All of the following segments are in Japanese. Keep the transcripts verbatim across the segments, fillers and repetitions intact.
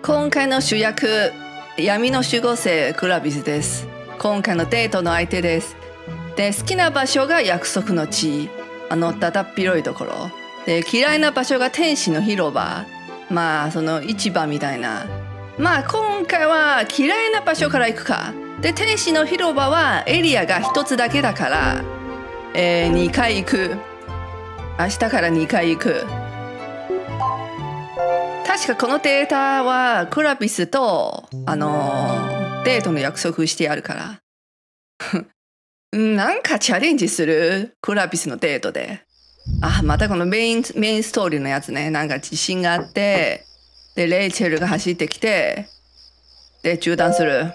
今回の主役、闇の守護星クラビスです。今回のデートの相手です。で、好きな場所が約束の地、あのだだっ広いところで、嫌いな場所が天使の広場、まあその市場みたいな。まあ今回は嫌いな場所から行くか。で、天使の広場はエリアが一つだけだから、えー、にかい行く。明日からにかい行く。確かこのデータはクラビスと、あのー、デートの約束してあるからなんかチャレンジするクラビスのデートで、あ、またこのメインメインストーリーのやつね。なんか地震があって、でレイチェルが走ってきて、で中断する。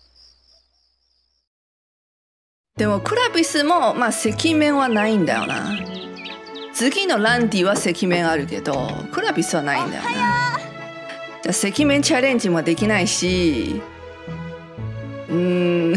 でもクラビスもまあ赤面はないんだよな。次のランディは赤面あるけど、クラビスはないんだよな。じゃあ赤面チャレンジもできないし、うーん、う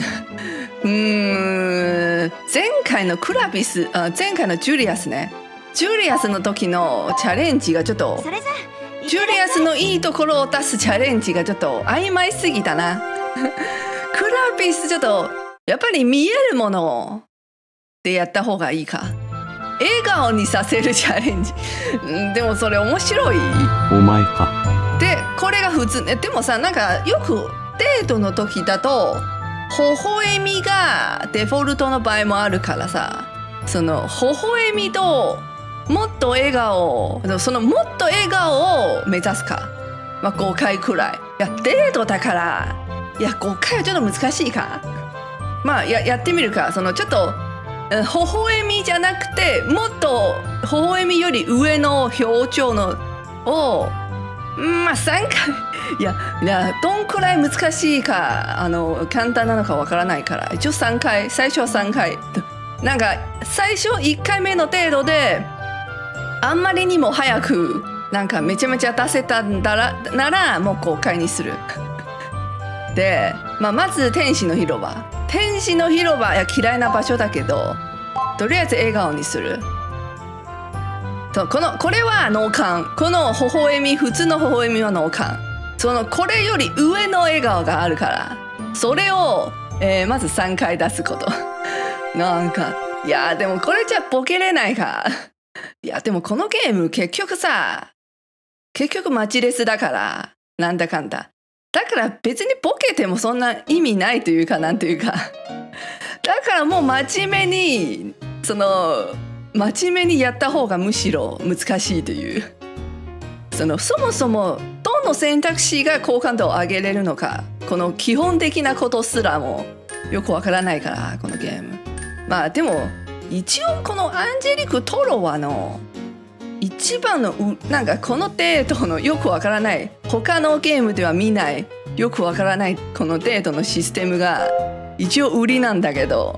ーん、前回のクラビス、あ、前回のジュリアスね。ジュリアスの時のチャレンジがちょっと、ジュリアスのいいところを出すチャレンジがちょっと曖昧すぎたな。クラビスちょっとやっぱり見えるものでやった方がいいか。笑顔にさせるチャレンジでもそれ面白い。 お前か。 でこれが普通ね。でもさ、なんかよくデートの時だと微笑みがデフォルトの場合もあるからさ、その微笑みともっと笑顔、そのもっと笑顔を目指すか、まあ、ごかいくらい。いやデートだから、いやごかいはちょっと難しいか。まあ や, やってみるか。そのちょっと微笑みじゃなくて、もっと微笑みより上の表情のを、まあさんかい。いやいやどんくらい難しいか、あの簡単なのかわからないから、一応さんかい、最初はさんかい。なんか最初いっかいめの程度であんまりにも早くなんかめちゃめちゃ出せたんだらならもうごかいにする。で、まあ、まず天使の広場。天使の広場、いや嫌いな場所だけど、とりあえず笑顔にする。とこのこれは脳幹。この微笑み、普通の微笑みは脳幹。そのこれより上の笑顔があるから、それを、えー、まずさんかい出すこと。なんかいやでもこれじゃボケれないか。いやでもこのゲーム結局さ、結局マジレスだから、なんだかんだ。だから別にボケてもそんな意味ないというか、なんというかだからもう真面目に、その真面目にやった方がむしろ難しいという。そのそもそもどの選択肢が好感度を上げれるのか、この基本的なことすらもよくわからないから、このゲーム。まあでも一応このアンジェリク・トロワの一番のなんかこのデートのよくわからない、他のゲームでは見ないよくわからないこのデートのシステムが一応売りなんだけど、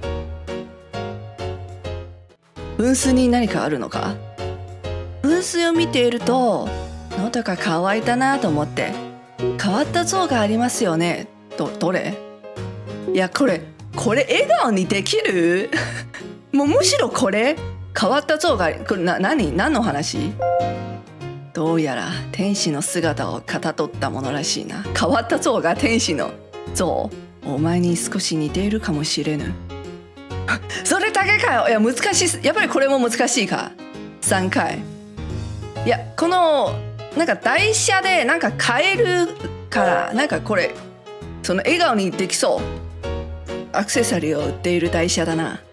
分数に何かあるのか。分数を見ていると喉が渇いたなと思って、変わった像がありますよね。どどれ？いやこれこれ笑顔にできるもうむしろこれ変わった像が、これな何何の話？どうやら天使の姿をかたどったものらしいな。変わった像が天使の像。お前に少し似ているかもしれぬ。それだけかよ。いや難しい。やっぱりこれも難しいか。さんかい。いやこのなんか台車でなんか変えるから、なんかこれその笑顔にできそう。アクセサリーを売っている台車だな。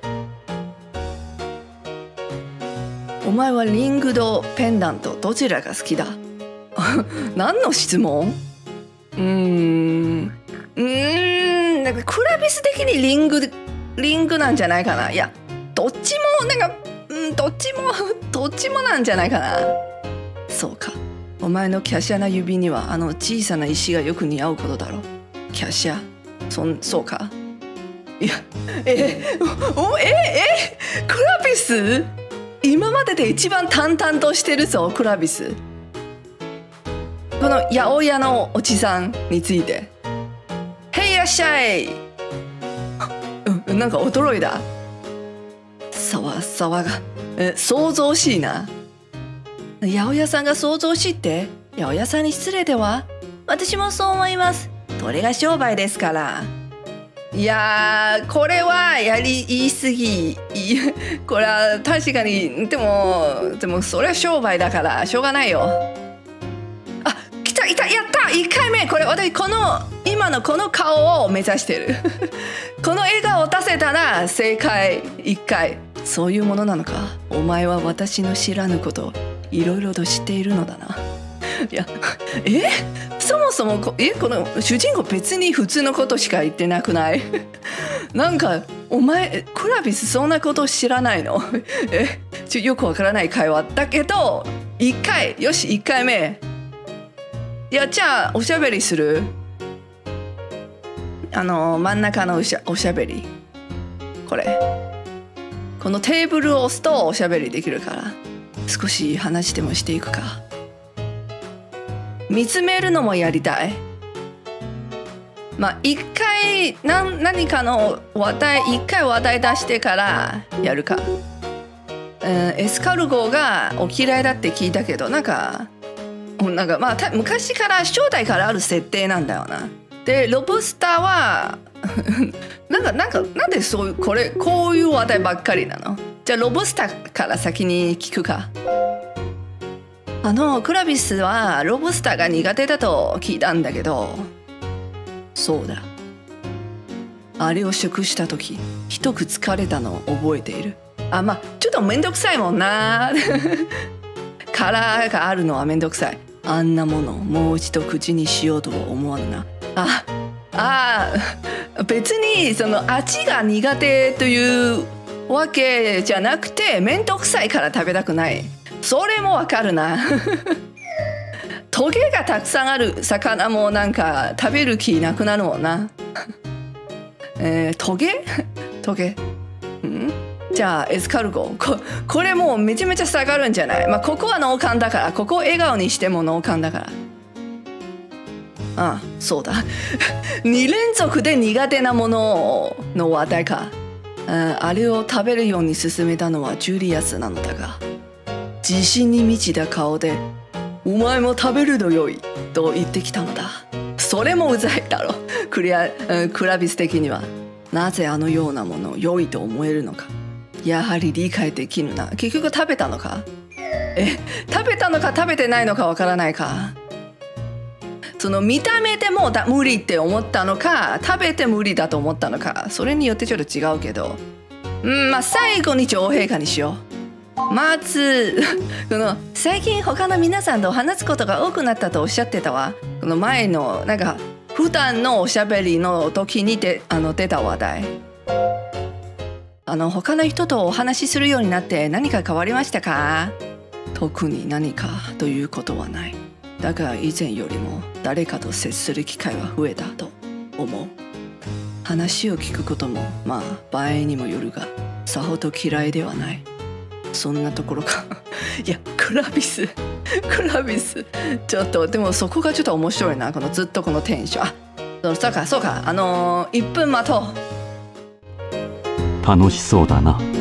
お前はリングとペンダントどちらが好きだ？何の質問？うーんうーんなんかクラビス的にリングリングなんじゃないかな。いやどっちもなんか、うん、どっちもどっちもなんじゃないかな。そうか、お前の華奢な指にはあの小さな石がよく似合うことだろう。華奢、そんそうか。いやえおええクラビス今までで一番淡々としてるぞ、クラビス。この八百屋のおじさんについて。へいいらっしゃい。うん、なんか驚いた。さわさわがえ想像しいな。八百屋さんが想像しって八百屋さんに失礼では。 私もそう思います。それが商売ですから。いやー、これはやり言い過ぎ。これは確かに、でもでもそれは商売だからしょうがないよ。あ、来たいた、やった、いっかいめ。これ私この今のこの顔を目指してる。この笑顔を出せたら正解いっかい。そういうものなのか。お前は私の知らぬこといろいろと知っているのだな。いや、えそもそもこえこの主人公別に普通のことしか言ってなくない？なんかお前クラビスそんなこと知らないの？えちょよくわからない会話だけどいっかいよしいっかいめ。いやじゃあおしゃべりする？あの真ん中のおしゃ、おしゃべりこれこのテーブルを押すとおしゃべりできるから少し話でもしていくか。見つめるのもやりたい。まあ一回何何かの話題一回話題出してからやるか。うん、エスカルゴがお嫌いだって聞いたけどなんかなんかまあ昔から初代からある設定なんだよな。でロブスターはなんかなんかなんでそういうこれこういう話題ばっかりなの？じゃあロブスターから先に聞くか。あのクラビスはロブスターが苦手だと聞いたんだけど、そうだ、あれを食した時一口疲れたのを覚えている。あ、まあちょっとめんどくさいもんな。殻があるのはめんどくさい。あんなものもう一度口にしようとは思わんな。ああ、別にその味が苦手というわけじゃなくてめんどくさいから食べたくない。それもわかるな。トゲがたくさんある魚もなんか食べる気なくなるもんな。えー、トゲトゲ、うん、じゃあエスカルゴ こ, これもうめちゃめちゃ下がるんじゃない？まあここは脳幹だからここを笑顔にしても脳幹だから。ああそうだ。に連続で苦手なものの話題か。あ, あれを食べるように勧めたのはジュリアスなのだが自信に満ちた顔で「お前も食べるのよい」と言ってきたのだ。それもうざいだろクリア、うん、クラビス的には。なぜあのようなものを良いと思えるのかやはり理解できぬな。結局食べたのか？え食べたのか食べてないのかわからないか。その見た目でもだ無理って思ったのか食べて無理だと思ったのかそれによってちょっと違うけど、うんまあ最後に女王陛下にしよう。まずこの最近他の皆さんと話すことが多くなったとおっしゃってたわ。この前のなんか普段のおしゃべりの時にであの出た話題。あの他の人とお話しするようになって何か変わりましたか？特に何かということはない。だが以前よりも誰かと接する機会は増えたと思う。話を聞くこともまあ場合にもよるがさほど嫌いではない。そんなところか。いやクラビスクラビスちょっとでもそこがちょっと面白いな。このずっとこのテンション。あそうかそうかあのー、いっぷん待とう。 楽しそうだな。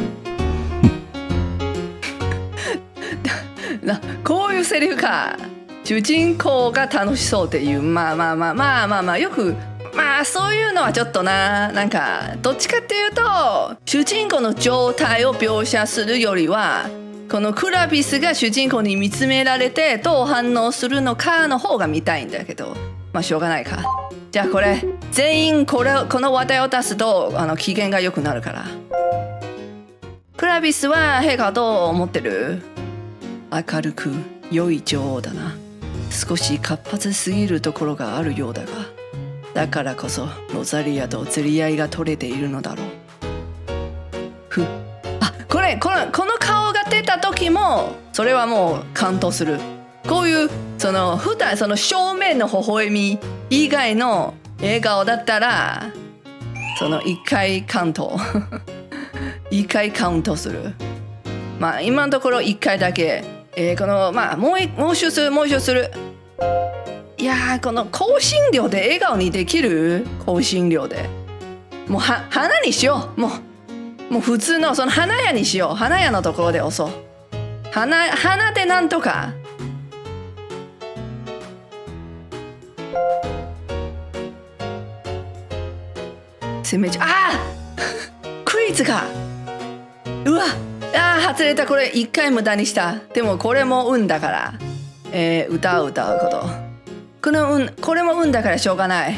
なこういうセリフか。主人公が楽しそうっていうまあまあまあまあまあまあよくまあそういうのはちょっとななんかどっちかっていうと主人公の状態を描写するよりはこのクラビスが主人公に見つめられてどう反応するのかの方が見たいんだけどまあしょうがないか。じゃあこれ全員これこの話題を出すとあの機嫌が良くなるから。クラビスは陛下どう思ってる？明るく良い女王だな。少し活発すぎるところがあるようだがだからこそロザリアと釣り合いが取れているのだろう。ふあこれこのこの顔が出た時もそれはもう感動する。こういうその普段その正面の微笑み以外の笑顔だったらその一回感動一回カウントする。まあ今のところ一回だけ、えー、このまあもうもう一周するもう一周する。いやーこの香辛料で笑顔にできる？香辛料でもうは花にしよう。もうもう普通のその花屋にしよう。花屋のところで押そう。花花でなんとか攻めちゃあークイズか。うわあー外れた。これ一回無駄にした。でもこれも運だから、えー、歌う歌うこと、この運これも運だからしょうがない。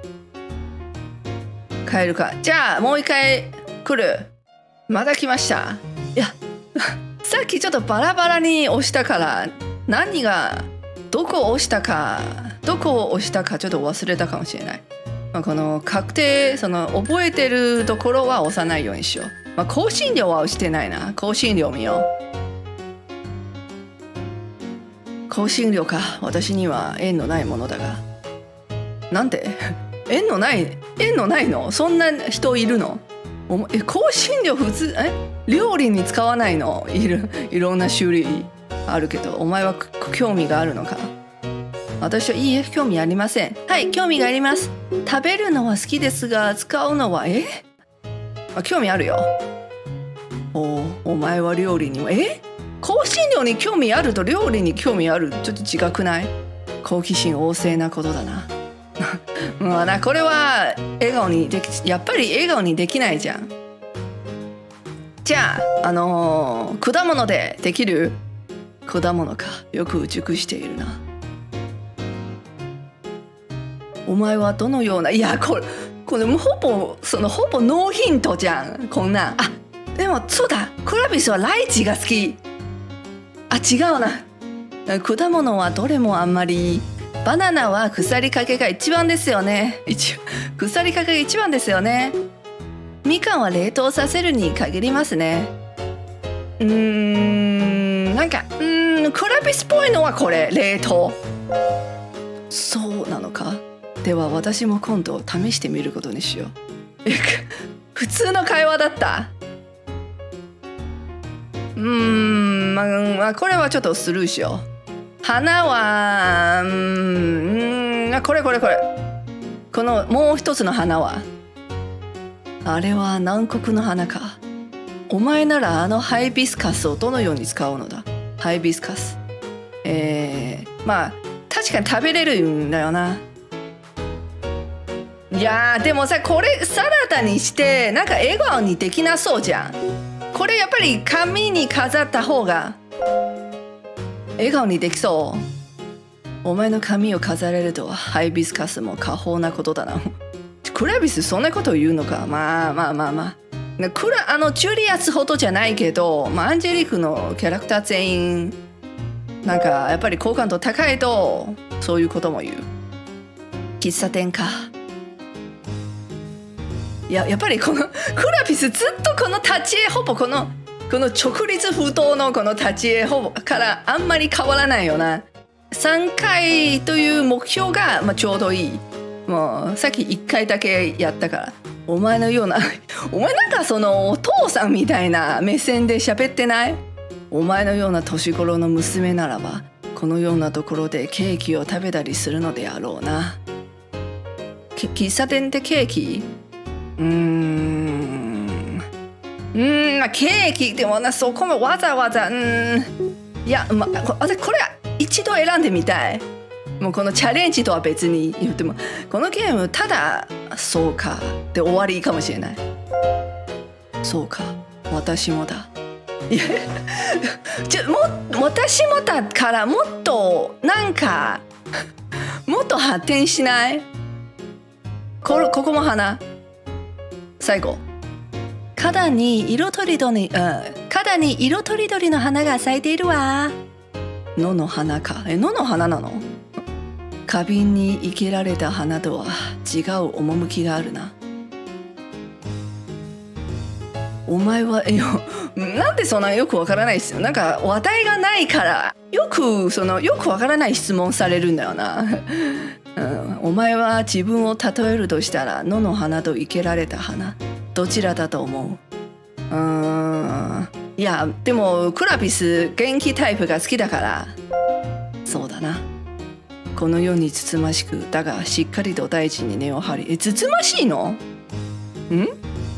変えるか。じゃあもう一回来る。また来ました。いやさっきちょっとバラバラに押したから何がどこを押したかどこを押したかちょっと忘れたかもしれない。まあ、この確定その覚えてるところは押さないようにしよう。まあ、香辛料は押してないな。香辛料見よう。香辛料か。私には縁のないものだが。なんで縁のない縁のないの？そんな人いるの？おえ香辛料普通え料理に使わないの？いるいろんな種類あるけど、お前は興味があるのか？私はいいえ、興味ありません。はい、興味があります。食べるのは好きですが使うのはえあ興味あるよ。おお前は料理にもえ香辛料に興味あると料理に興味あるちょっと違くない？好奇心旺盛なことだな。まあなこれは笑顔にできやっぱり笑顔にできないじゃん。じゃああのー、果物でできる？果物か。よく熟しているな。お前はどのようないやこれこれもうほぼそのほぼノーヒントじゃんこんなん。あでもそうだクラビスはライチが好き。あ違うな。果物はどれもあんまり。バナナは腐りかけが一番ですよね。一腐りかけが一番ですよね。みかんは冷凍させるに限りますね。うーんなんかうーんクラビスっぽいのはこれ冷凍。そうなのか。では私も今度試してみることにしよう。普通の会話だった。うーん、まあ、まあこれはちょっとスルーしよう。花はうーんこれこれこれこのもう一つの花はあれは南国の花か。お前ならあのハイビスカスをどのように使うのだ？ハイビスカスえー、まあ確かに食べれるんだよな。いやーでもさこれサラダにしてなんか笑顔にできなそうじゃん。これやっぱり紙に飾った方が笑顔にできそう。お前の髪を飾れるとはハイビスカスも過方なことだな。クラビスそんなことを言うのか。まあまあまあまあクラあのジュリアスほどじゃないけど、まあ、アンジェリークのキャラクター全員なんかやっぱり好感度高いとそういうことも言う。喫茶店か。いややっぱりこのクラビスずっとこの立ち絵ほぼこのこの直立不動のこの立ち絵ほぼからあんまり変わらないよな。さんかいという目標が、まあ、ちょうどいい。もうさっきいっかいだけやったから。お前のようなお前なんかそのお父さんみたいな目線で喋ってない？お前のような年頃の娘ならばこのようなところでケーキを食べたりするのであろうな。喫茶店でケーキ？うーんうーんケーキでもなそこもわざわざうーんいや、ま、私これ一度選んでみたい。もうこのチャレンジとは別に言ってもこのゲームただそうかで終わりかもしれない。そうか私もだ。いやちょも私もだからもっとなんかもっと発展しない？こ, ここも花最後花壇に色とりどり、うん、花壇に色とりどりの花が咲いているわ。野の花か。え野の花なの？花瓶に生けられた花とは違う趣があるな。お前はえよなんでそんなよくわからないっすよ。なんか話題がないからよくそのよくわからない質問されるんだよな。うん、お前は自分を例えるとしたら野の花と生けられた花どちらだと思う？うーんいやでもクラビス元気タイプが好きだからそうだな。この世につつましくだがしっかりと大地に根を張りえつつましいの？ん？ん？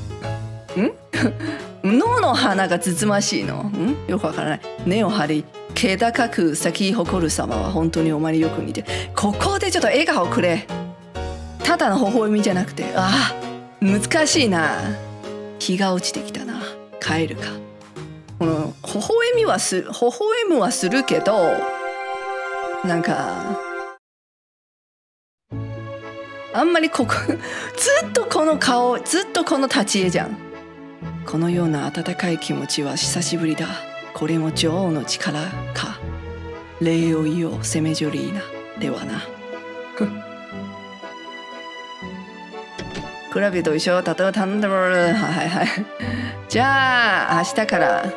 野の花がつつましいの？ん？よくわからない。根を張り気高く咲き誇る様は本当にお前によく似て。ここでちょっと笑顔くれ。ただの微笑みじゃなくてああ難しいな。日が落ちてきたな。帰るか。この微笑みはする、微笑むはするけど、なんかあんまりここずっとこの顔、ずっとこの立ち絵じゃん。このような温かい気持ちは久しぶりだ。これも女王の力か。礼を言おう、セメジョリーナではな。クラビと一緒、例えば頼んでもらう。はいはい。じゃあ明日から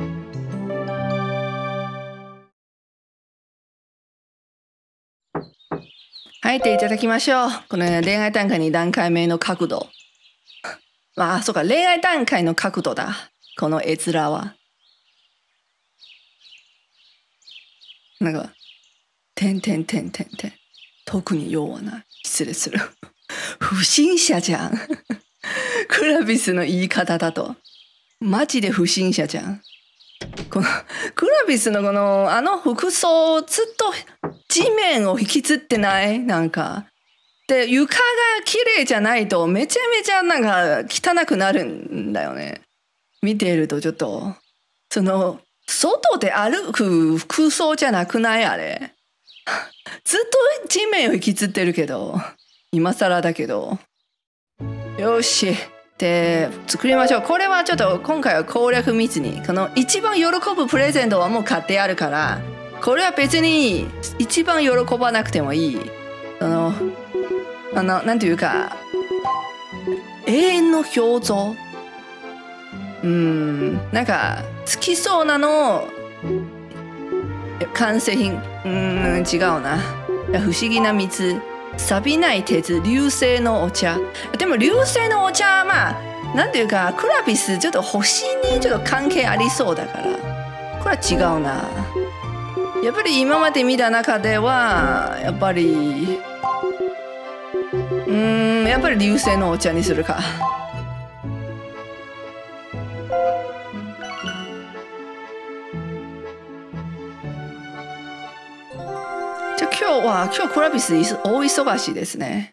入っていただきましょう。この恋愛段階に段階目の角度。ああ、そうか、恋愛段階の角度だ。この絵面は。なんか、てんてんてんてんてん。特に用はない。失礼する。不審者じゃん。クラビスの言い方だと。マジで不審者じゃん。このクラビスのこのあの服装ずっと地面を引きつってない？なんかで床が綺麗じゃないとめちゃめちゃなんか汚くなるんだよね。見ているとちょっとその外で歩く服装じゃなくない？あれずっと地面を引きつってるけど、今更だけど。よしで作りましょう。これはちょっと今回は攻略密に、この一番喜ぶプレゼントはもう買ってあるから、これは別に一番喜ばなくてもいい。そのあのなんていうか永遠の表像、うーんなんか好きそうなの完成品、うーん違うな。不思議な水、錆びない鉄、流星のお茶。でも流星のお茶はまあなんていうかクラビスちょっと星にちょっと関係ありそうだから、これは違うな。やっぱり今まで見た中ではやっぱりうーんやっぱり流星のお茶にするか。今日は今日クラビス大忙しいですね。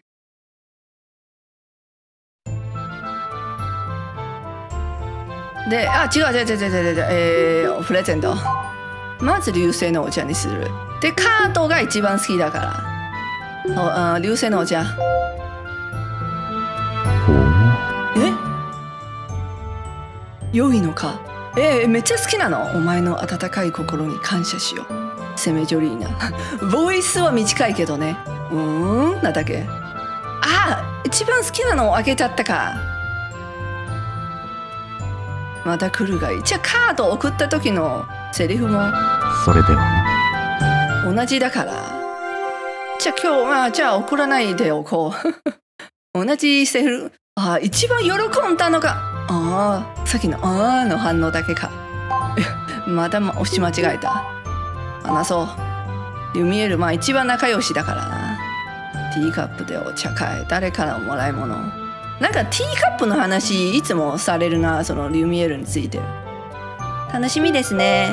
で、あ違う違う違う違う違う違う、えー、プレゼントまず流星のお茶にする。でカートが一番好きだからあ流星のお茶。え良いのか。えー、めっちゃ好きなの。お前の温かい心に感謝しようセメジョリーナ。ボイスは短いけどね。うーんなんだっけ。あ一番好きなのをあげちゃったか。また来るがいい。じゃあカード送った時のセリフもそれでは同じだから。じゃあ今日はじゃあ送らないでおこう。同じセリフ。あ一番喜んだのがあさっきのあーの反応だけか。また押し間違えた。話そう。リュミエールまあ一番仲良しだからな。ティーカップでお茶会、誰からもらい物。なんかティーカップの話いつもされるな、そのリュミエールについて。楽しみですね。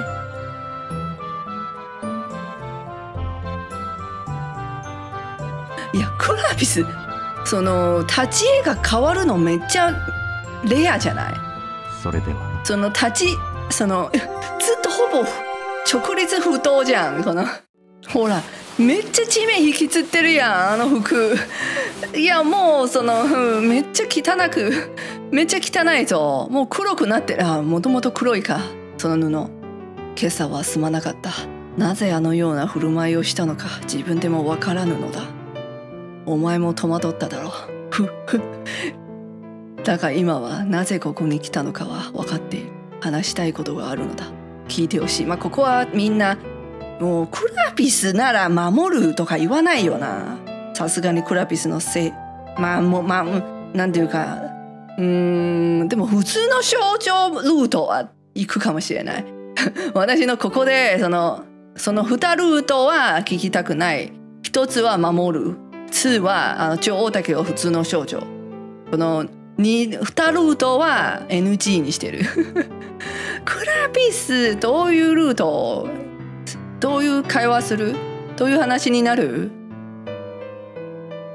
いやクラビスその立ち絵が変わるのめっちゃレアじゃない。 それではその立ちそのずっとほぼ直立不動じゃん。このほらめっちゃ地面引きつってるやんあの服。いやもうその、うん、めっちゃ汚くめっちゃ汚いぞ。もう黒くなってる。あもともと黒いかその布。今朝はすまなかった。なぜあのような振る舞いをしたのか自分でもわからぬのだ。お前も戸惑っただろう。ふっふっ。だが今はなぜここに来たのかは分かっている。話したいことがあるのだ。聞いてほしい。まあここはみんなもうクラピスなら守るとか言わないよな。さすがにクラピスのせい。まあもうまあなんていうかうーんでも普通の象徴ルートは行くかもしれない。私のここでそのそのにルートは聞きたくない。一つは守る。にはあの女王だけど普通の象徴。このにルートは エヌジー にしてる。クラピスどういうルートどういう会話するどういう話になる。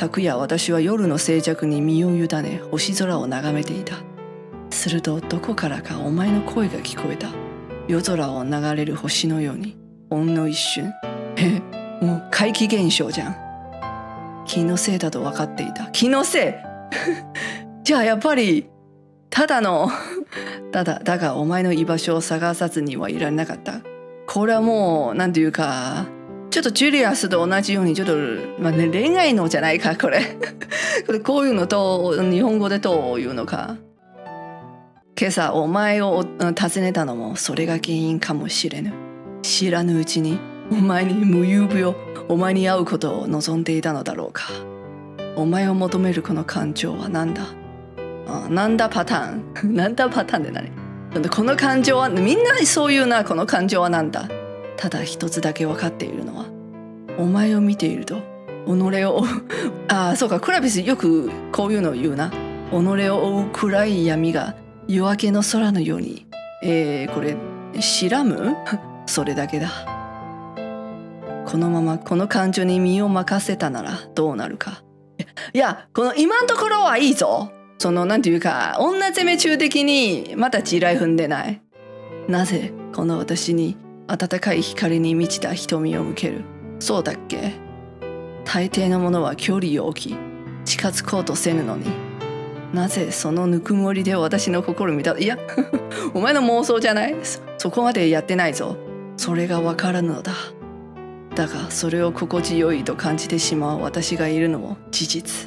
昨夜私は夜の静寂に身を委ね星空を眺めていた。するとどこからかお前の声が聞こえた。夜空を流れる星のように、ほんの一瞬。え、もう怪奇現象じゃん。気のせいだと分かっていた。気のせいじゃあやっぱりただのただだがお前の居場所を探さずにはいられなかった。これはもうなんていうか、ちょっとジュリアスと同じようにちょっと、まあね、恋愛のじゃないかこれこれこういうのと日本語でどういうのか。今朝お前を訪ねたのもそれが原因かもしれぬ。知らぬうちにお前に無遊病、お前に会うことを望んでいたのだろうか。お前を求めるこの感情は何だ。あ、なんだパターンなんだパターンで何。この感情はみんなそういうな。この感情は何だ。ただ一つだけ分かっているのは、お前を見ていると己をああそうか、クラビスよくこういうのを言うな。己を追う暗い闇が夜明けの空のように、えー、これ白むそれだけだ。このままこの感情に身を任せたならどうなるか。いや、この今のところはいいぞ。そのなんていうか、女攻め中的にまだ地雷踏んでない。なぜこの私に温かい光に満ちた瞳を向ける。そうだっけ。大抵のものは距離を置き近づこうとせぬのに、なぜそのぬくもりで私の心を見た。いやお前の妄想じゃない。 そ, そこまでやってないぞ。それがわからぬのだ。だがそれを心地よいと感じてしまう私がいるのも事実。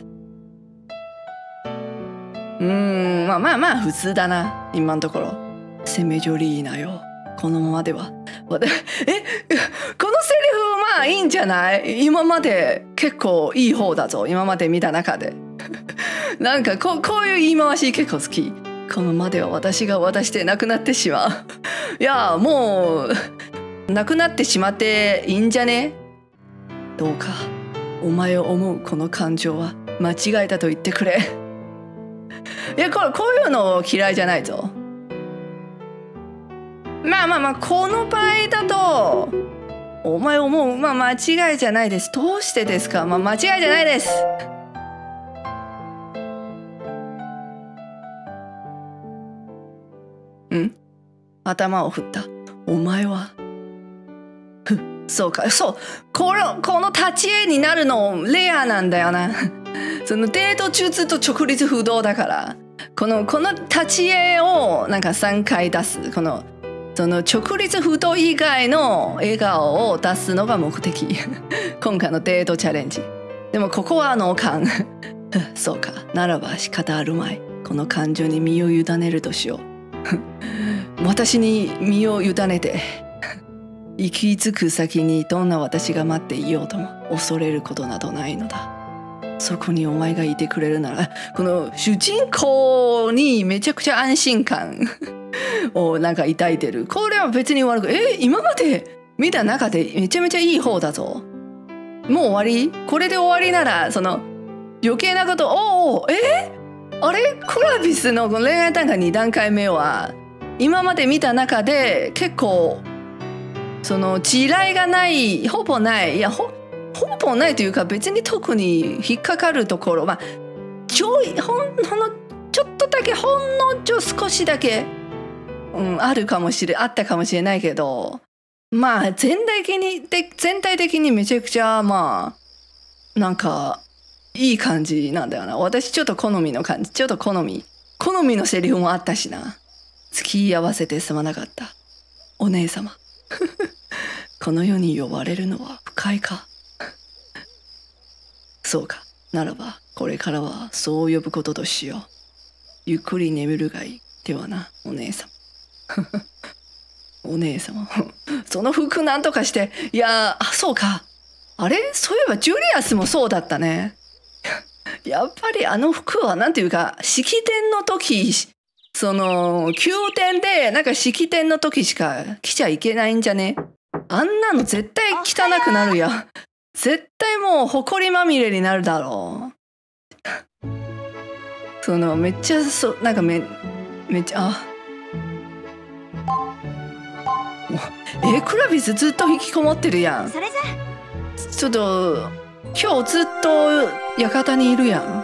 うーん、まあまあまあ普通だな今のところ。セメジョリーナよ、このままではえこのセリフまあいいんじゃない。今まで結構いい方だぞ、今まで見た中でなんか こ, こういう言い回し結構好き。このままでは私が渡してなくなってしまういやもうなくなってしまっていいんじゃね。どうかお前を思うこの感情は間違えたと言ってくれいやこれこういうの嫌いじゃないぞ。まあまあまあこの場合だとお前思う、まあ間違いじゃないです。どうしてですか。まあ間違いじゃないです。ん？頭を振った。お前はふそうか、そうこのこの立ち絵になるのレアなんだよなそのデート中ずっと直立不動だから、このこの立ち絵をなんかさんかい出す。このその直立不動以外の笑顔を出すのが目的今回のデートチャレンジ。でもここは脳幹そうか、ならば仕方あるまい。この感情に身を委ねるとしよう私に身を委ねて行き着く先にどんな私が待っていようとも恐れることなどないのだ。そこにお前がいてくれるなら、この主人公にめちゃくちゃ安心感をなんか抱いてる。これは別に悪く、え今まで見た中でめちゃめちゃいい方だぞ。もう終わり？これで終わりならその余計なこと。おおえあれクラビスの恋愛短歌に段階目は今まで見た中で結構その地雷がない、ほぼない、いや ほ, ほぼないというか別に特に引っかかるところ、まあちょいほんほんのちょっとだけほんのちょ少しだけ、うん、あるかもしれあったかもしれないけど、まあ全体的にで全体的にめちゃくちゃまあなんかいい感じなんだよな。私ちょっと好みの感じ、ちょっと好み好みのセリフもあったしな。付き合わせてすまなかったお姉様この世に呼ばれるのは不快かそうか、ならばこれからはそう呼ぶこととしよう。ゆっくり眠るがいい。ではなお姉様お姉様その服なんとかして。いやあそうか、あれそういえばジュリアスもそうだったねやっぱりあの服はなんていうか式典の時、その宮殿でなんか式典の時しか着ちゃいけないんじゃね。あんなの絶対汚くなるや。絶対もう埃まみれになるだろうそのめっちゃそなんかめめっちゃあえクラビスずっと引きこもってるやん。 それじゃちょっと今日ずっと館にいるやん。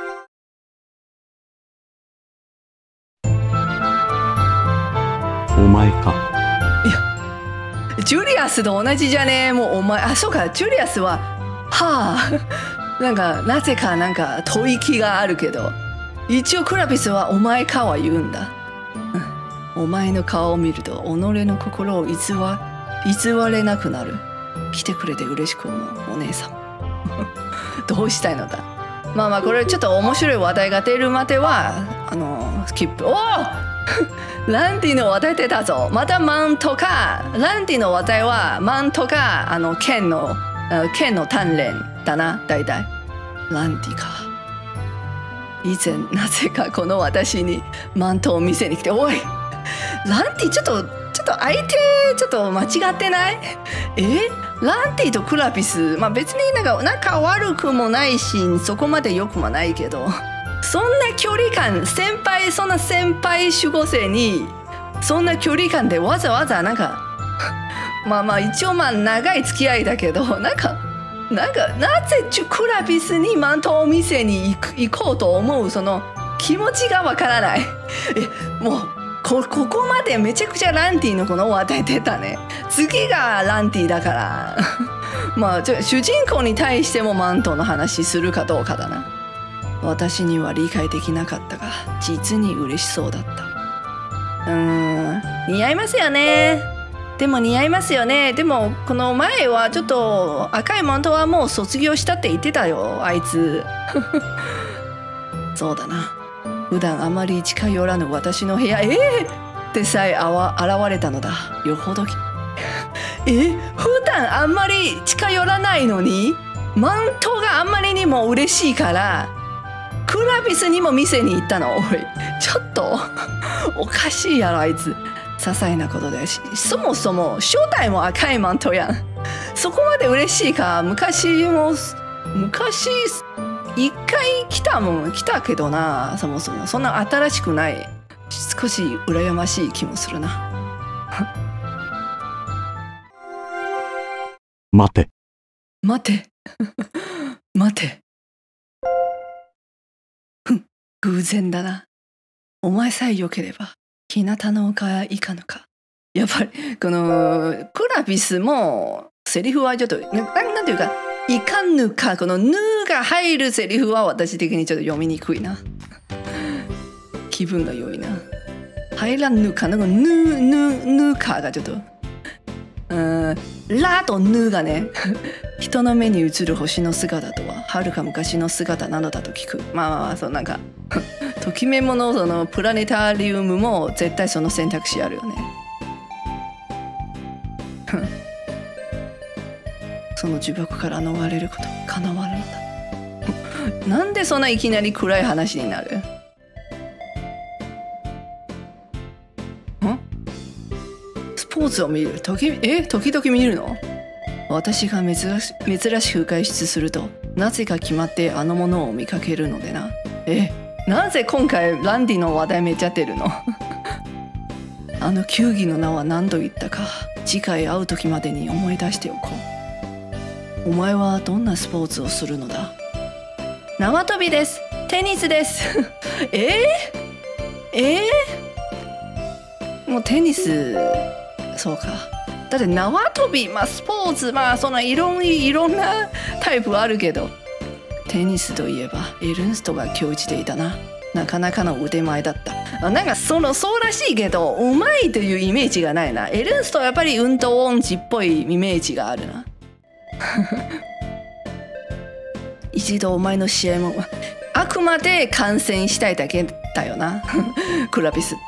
お前か。 ジュリアスと同じじゃねえ。もうお前、あ、そうか、ジュリアスははあなんかなぜかなんか吐息があるけど、一応クラピスはお前かは言うんだ、うん、お前の顔を見ると己の心を偽偽れなくなる。来てくれて嬉しく思うお姉さんどうしたいのだ。まあまあこれちょっと面白い話題が出るまではあのスキップ。おおランディの話題出たぞ。またマントか。ランディの話題はマントかあの剣の剣の鍛錬だな大体。ランディか。以前なぜかこの私にマントを見せに来て、おいランディちょっとちょっと相手ちょっと間違ってない？えランディとクラピス、まあ別になんか仲悪くもないしそこまで良くもないけど、そんな距離感、先輩そんな先輩守護生にそんな距離感でわざわざなんかまあまあ一応まあ長い付き合いだけど、なんかなんかなぜクラピスにマントを見せに行く行こうと思うその気持ちがわからないえもうこ, ここまでめちゃくちゃランディのこの話題出たね。次がランディだからまあ主人公に対してもマントの話するかどうかだな。私には理解できなかったが実に嬉しそうだった。うーん似合いますよね。でも似合いますよね。でもこの前はちょっと赤いマントはもう卒業したって言ってたよあいつそうだな。普段あまり近寄らぬ私の部屋、えー、ってさえあわ現れたのだ。よほどえ普段あんまり近寄らないのにマントがあんまりにも嬉しいからクラピスにも店に行ったの。おいちょっとおかしいやろあいつ。些細なことだし、そもそも初代も赤いマントやん。そこまで嬉しいか。昔も昔一回来たもん来たけどな。そもそもそんな新しくない。少し羨ましい気もするな待て待て待てふん偶然だな。お前さえ良ければ日向の丘へ行かぬか。やっぱりこのクラピスもセリフはちょっと な, なんていうかいかぬか、このぬが入るセリフは私的にちょっと読みにくいな気分が良いな。入らぬかのぬぬぬかがちょっとうんラとぬがね人の目に映る星の姿とは遥か昔の姿なのだと聞く。まあまあまあそうなんかときめものそのプラネタリウムも絶対その選択肢あるよねその呪縛から逃れること叶わぬのだなんでそんないきなり暗い話になる？んスポーツを見る時え時々見るの？私が珍し珍しく外出するとなぜか決まってあのものを見かけるのでな。えなぜ今回ランディの話題めっちゃ出るのあの球技の名は何と言ったか次回会う時までに思い出しておこう。お前はどんなスポーツをするのだ？縄跳びです。テニスですえー、えー、もうテニスそうか。だって縄跳び、まあ、スポーツまあそんないろんいろんなタイプあるけどテニスといえばエルンストが教授でいたな。なかなかの腕前だった。なんかそのそうらしいけどうまいというイメージがないな。エルンストはやっぱり運動音痴っぽいイメージがあるな一度お前の試合もあくまで観戦したいだけだよなクラピスって。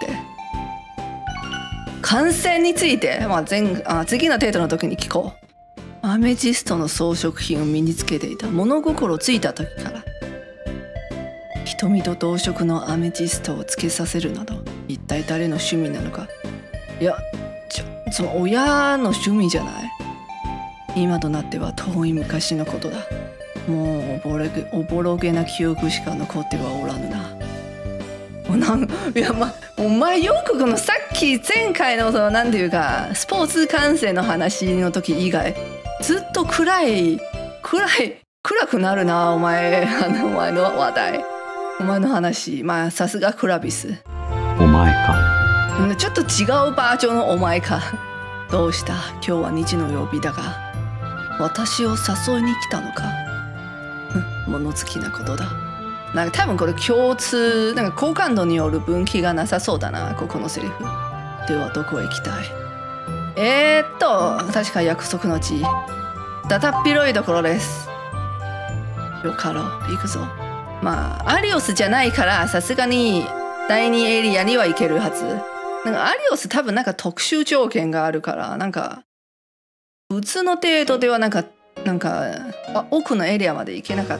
観戦について、まあ、前あ次のデートの時に聞こう。アメジストの装飾品を身につけていた。物心ついた時から瞳と同色のアメジストをつけさせるなど一体誰の趣味なのか。いやちょその親の趣味じゃない。今となっては遠い昔のことだ。もうおぼろげおぼろげな記憶しか残ってはおらぬな。なんいや、ま、お前よくこのさっき前回のそのなんていうかスポーツ観戦の話の時以外ずっと暗い暗い暗くなるなお前。あのお前の話題、お前の話。まあさすがクラビス。 お前か。 ちょっと違うバージョンのお前か。どうした？今日は日の曜日だが私を誘いに来たのか。物好きなことだ。なんか多分これ共通、なんか好感度による分岐がなさそうだな、ここのセリフ。ではどこへ行きたい？えー、っと確か約束の地、だだっ広いところです。よかろう、行くぞ。まあアリオスじゃないからさすがに第二エリアには行けるはず。なんかアリオス多分なんか特殊条件があるから、なんか普通の程度ではなんかなんかあ奥のエリアまで行けなかった。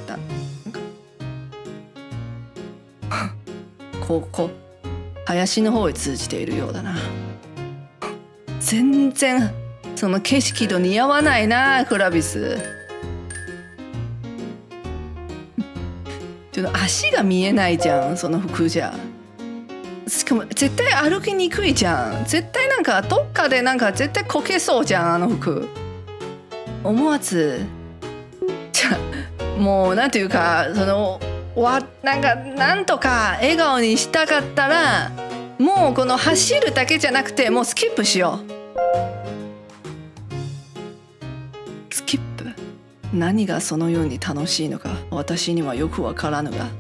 ここ林の方へ通じているようだな。全然その景色と似合わないなクラビス。ちょっと足が見えないじゃんその服じゃ。しかも絶対歩きにくいじゃん。絶対なんかどっかでなんか絶対こけそうじゃんあの服。思わずじゃもうなんていうかそのわなんかなんとか笑顔にしたかったらもうこの走るだけじゃなくてもうスキップしよう。スキップ、何がそのように楽しいのか私にはよくわからぬが、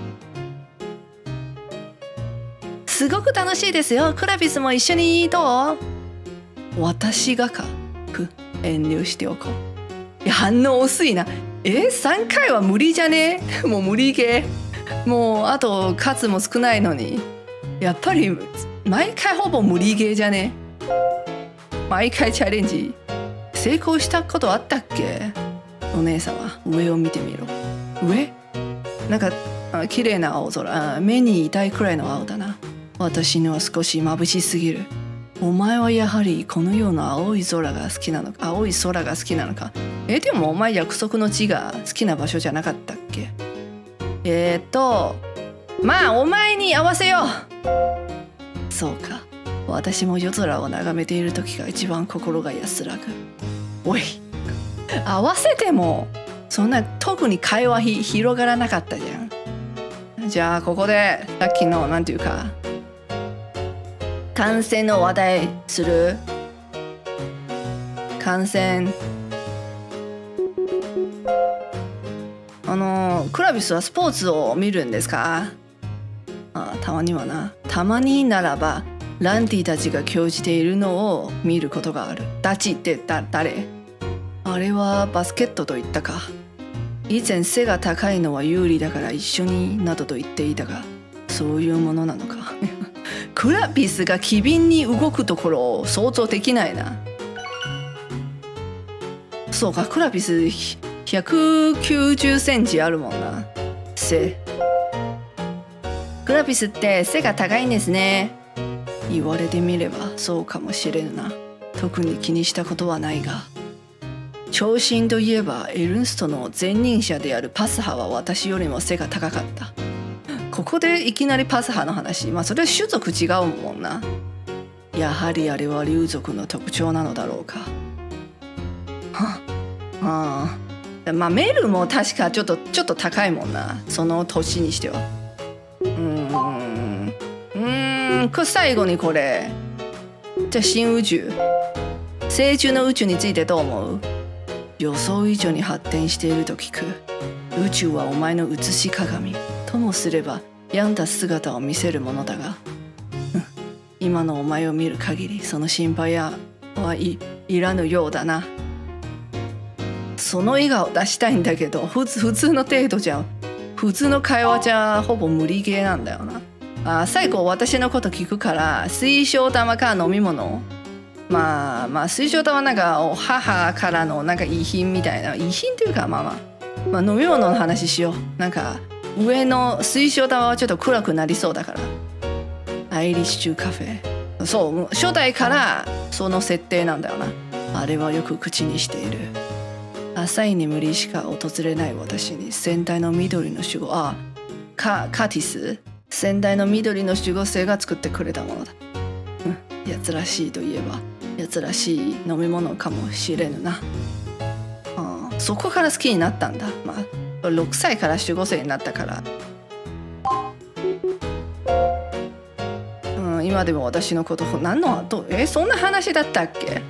すごく楽しいですよ。クラビスも一緒にどう？私がかく遠慮しておこう。いや反応薄いな。えさんかいは無理じゃね？もう無理ゲー。もうあと数も少ないのにやっぱり毎回ほぼ無理ゲーじゃね？毎回チャレンジ成功したことあったっけ？お姉様上を見てみろ。上？なんかあ綺麗な青空。目に痛いくらいの青だな。私には少し眩しすぎる。お前はやはりこのような青い空が好きなのか？青い空が好きなのか？えでもお前約束の地が好きな場所じゃなかったっけ？えー、っとまあお前に合わせよう。そうか、私も夜空を眺めている時が一番心が安らぐ。おい合わせてもそんな特に会話ひ広がらなかったじゃん。じゃあここでさっきのなんていうか観戦の話題する？観戦。あのクラビスはスポーツを見るんですか？あたまにはな。たまにならばランディたちが興じているのを見ることがある。たちってだ誰？あれはバスケットと言ったか。以前背が高いのは有利だから一緒になどと言っていたが、そういうものなのか。クラビスが機敏に動くところを想像できないな。そうか、クラビスひゃくきゅうじゅっセンチあるもんな。背。クラビスって背が高いんですね。言われてみればそうかもしれぬな。特に気にしたことはないが。長身といえばエルンストの前任者であるパスハは私よりも背が高かった。ここでいきなりパスハの話。まあそれは種族違うもんな。やはりあれは竜族の特徴なのだろうか。はああ、まあメルも確かちょっとちょっと高いもんな、その年にしては。うーんうーんこれ最後にこれじゃあ新宇宙成虫の宇宙についてどう思う？予想以上に発展していると聞く。宇宙はお前の映し鏡ともすれば病んだ姿を見せるものだが、今のお前を見る限りその心配やはい、いらぬようだな。その笑顔出したいんだけど普通、普通の程度じゃ普通の会話じゃほぼ無理ゲーなんだよな。あ最後私のこと聞くから水晶玉か飲み物。まあまあ水晶玉なんかお母からのなんか遺品みたいな、遺品というかまあまあ、まあ、飲み物の話しよう。なんか上の水晶玉はちょっと暗くなりそうだから。アイリッシュカフェ、そう初代からその設定なんだよな。あれはよく口にしている。浅い眠りしか訪れない私に先代の緑の守護、あカカティス先代の緑の守護生が作ってくれたものだ。うん、やつらしいといえばやつらしい飲み物かもしれぬな。あそこから好きになったんだ。まあろくさいからじゅうごさいになったから、うん、今でも私のこと何のどえそんな話だったっけ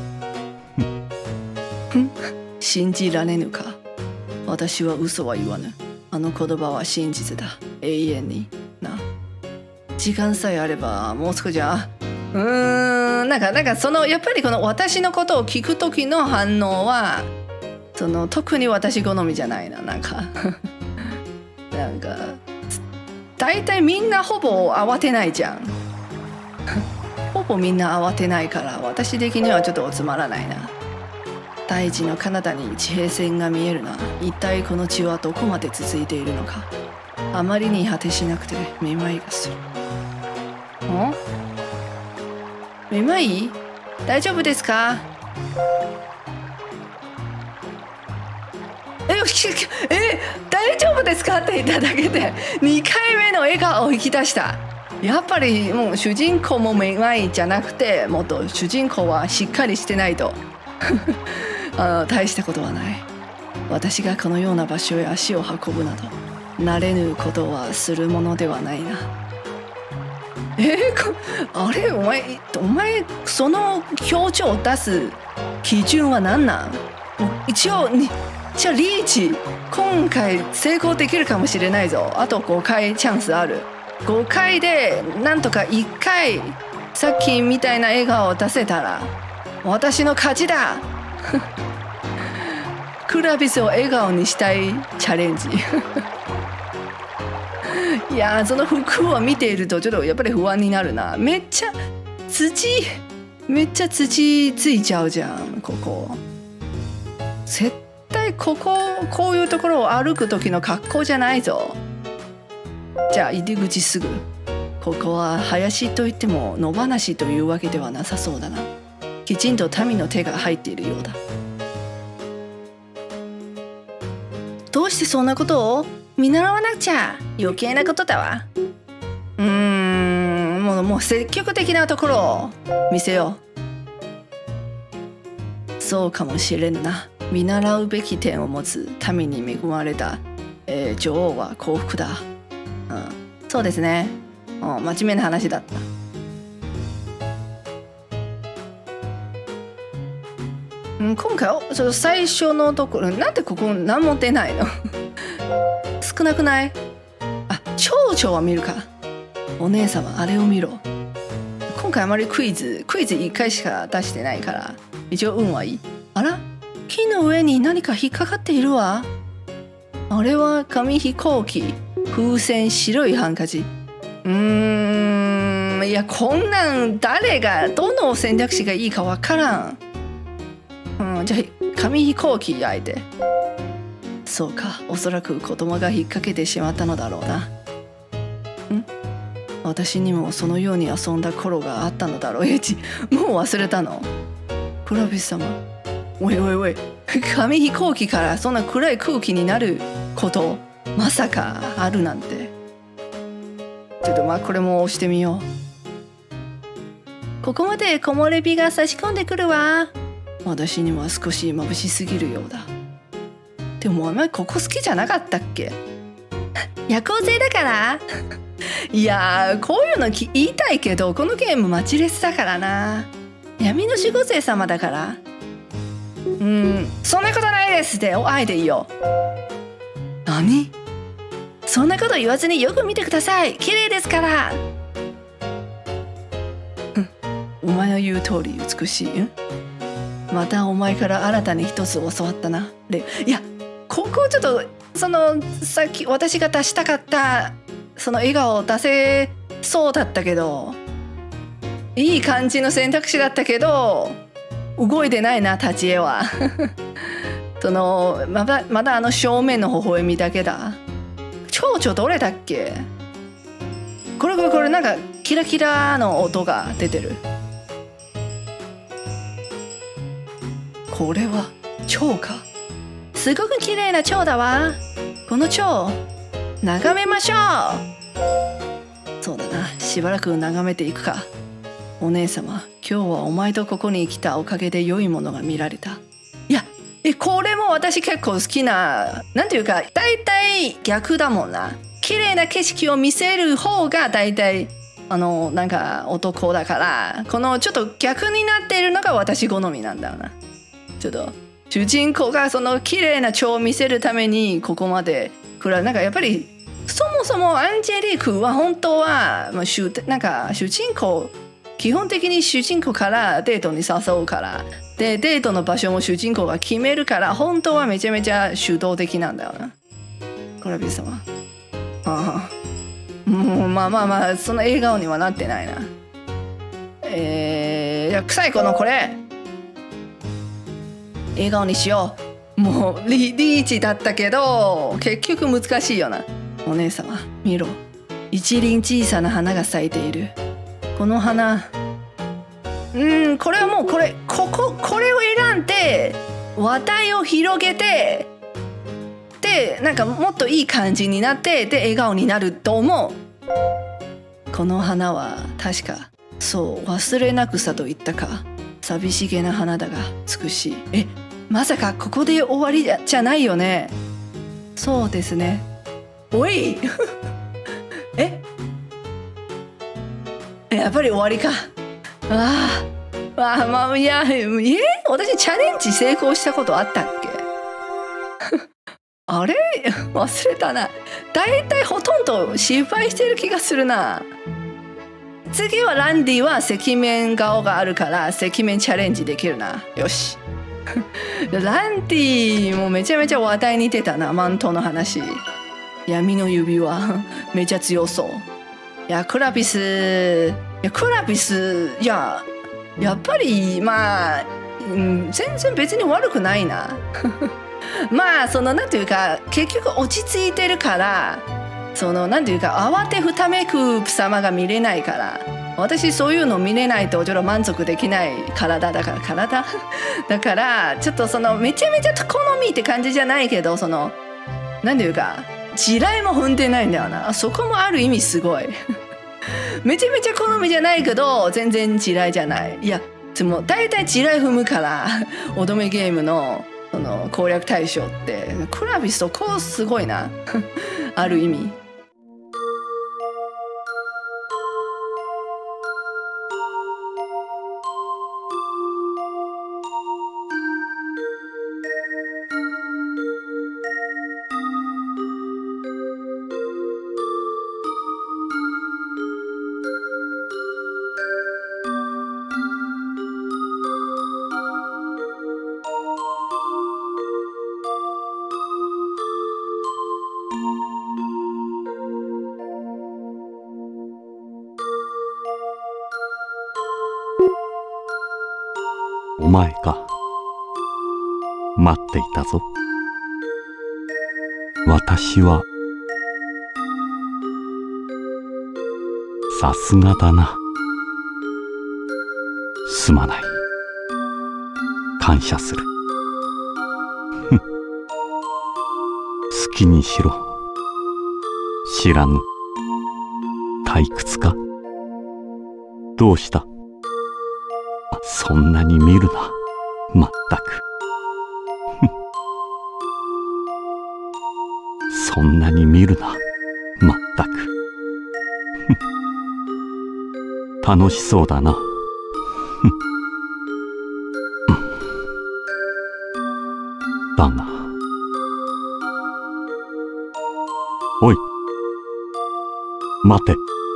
信じられぬか。私は嘘は言わぬ。あの言葉は真実だ。永遠にな。時間さえあればもう少しはうーんなんかなんかそのやっぱりこの私のことを聞く時の反応はその特に私好みじゃないな。なんかなんか大体みんなほぼ慌てないじゃんほぼみんな慌てないから私的にはちょっとつまらないな。大地の彼方に地平線が見えるな。一体この地はどこまで続いているのか。あまりに果てしなくてめまいがする。んめまい大丈夫ですか。ええ大丈夫ですかって言っただけでにかいめの笑顔を引き出した。やっぱりもう主人公もめまいじゃなくてもっと主人公はしっかりしてないとあの大したことはない。私がこのような場所へ足を運ぶなど慣れぬことはするものではないな。えー、あれお前お前その表情を出す基準は何なん。一応にじゃあリーチ今回成功できるかもしれないぞ。あとごかいチャンスある。ごかいでなんとかいっかいさっきみたいな笑顔を出せたら私の勝ちだクラビスを笑顔にしたいチャレンジいやその服を見ているとちょっとやっぱり不安になるな。めっちゃ土めっちゃ土ついちゃうじゃん。ここ絶対こここういうところを歩く時の格好じゃないぞ。じゃあ入り口すぐ。ここは林といっても野放しというわけではなさそうだな。きちんと民の手が入っているようだ。どうしてそんなことを見習わなくちゃ。余計なことだわ。うーんもう、もう積極的なところを見せよう。そうかもしれぬな。見習うべき点を持つ民に恵まれた、えー、女王は幸福だ、うん、そうですね、うん、真面目な話だった。うん、今回ちょっと最初のところなんでここ何も出ないの少なくない。あ、蝶々は見るか。お姉様あれを見ろ。今回あまりクイズクイズいっかいしか出してないから一応運はいい。あら木の上に何か引っかかっているわ。あれは紙飛行機、風船、白いハンカチ。うーんいやこんなん誰がどの選択肢がいいかわからん。うん、じゃあ紙飛行機焼いて。そうか、おそらく子供が引っ掛けてしまったのだろうな。ん私にもそのように遊んだ頃があったのだろう。えちもう忘れたの。クラビス様、おいおいおい、紙飛行機からそんな暗い空気になることまさかあるなんて。ちょっとまあこれも押してみよう。ここまで木漏れ日が差し込んでくるわ。私には少し眩しすぎるようだ。でもお前ここ好きじゃなかったっけ。夜行性だからいやーこういうの言いたいけどこのゲームマチレスだからな。闇の守護星様だから。うんそんなことないですっておあえていいよ。何そんなこと言わずによく見てください。綺麗ですからお前の言う通り美しい。またお前から新たに一つ教わったな。でいやここちょっとそのさっき私が出したかったその笑顔を出せそうだったけどいい感じの選択肢だったけど動いてないな立ち絵はそのまだまだあの正面の微笑みだけだ。蝶々どれだっけ。これこれこれなんかキラキラの音が出てる。これは蝶か。すごく綺麗な蝶だわ。この蝶眺めましょう。そうだな、しばらく眺めていくか。お姉様、今日はお前とここに来たおかげで良いものが見られた。いやえこれも私結構好きな、なんていうか大体逆だもんな。綺麗な景色を見せる方が大体あのなんか男だから、このちょっと逆になっているのが私好みなんだよな。ちょっと主人公がその綺麗な蝶を見せるためにここまでくらい、なんかやっぱりそもそもアンジェリークは本当は、まあ、主なんか主人公基本的に主人公からデートに誘うから、でデートの場所も主人公が決めるから、本当はめちゃめちゃ主導的なんだよな、コラビス様。ああ、もうまあまあまあその笑顔にはなってないな。えー、じゃあ臭い子のこれ笑顔にしよう。もう リ, リーチだったけど結局難しいよな。お姉様見ろ、一輪小さな花が咲いている。この花、うんこれはもうこれこここれを選んで話題を広げて、でなんかもっといい感じになって、で笑顔になると思う。この花は確かそう忘れなくさと言ったか、寂しげな花だが美しい。えまさかここで終わりじゃないよね。そうですね。おいえやっぱり終わりか。ああ、まあまあいやえ私チャレンジ成功したことあったっけあれ忘れたな。だいたいほとんど失敗してる気がするな。次はランディは赤面顔があるから赤面チャレンジできるな。よしランディもめちゃめちゃ話題に出たな、マントの話。闇の指輪めちゃ強そう。いやクラピス、いやクラピスいややっぱりまあ、うん、全然別に悪くないなまあそのなんていうか結局落ち着いてるから、そのなんていうか慌てふためく様が見れないから、私そういうの見れないとちょっと満足できない体だから体だからちょっとそのめちゃめちゃ好みって感じじゃないけど、そのなんていうか地雷も踏んでないんだよな。そこもある意味すごいめちゃめちゃ好みじゃないけど全然地雷じゃない。いやでも大体地雷踏むから乙女ゲームのその攻略対象ってクラビスとこうすごいなある意味。 お前か。待っていたぞ。私はさすがだな。すまない。感謝する。ふん。好きにしろ。知らぬ。退屈か。どうした。そんなに見るな。まったく。そんなに見るな。まったく。楽しそうだな。だが。おい。待て。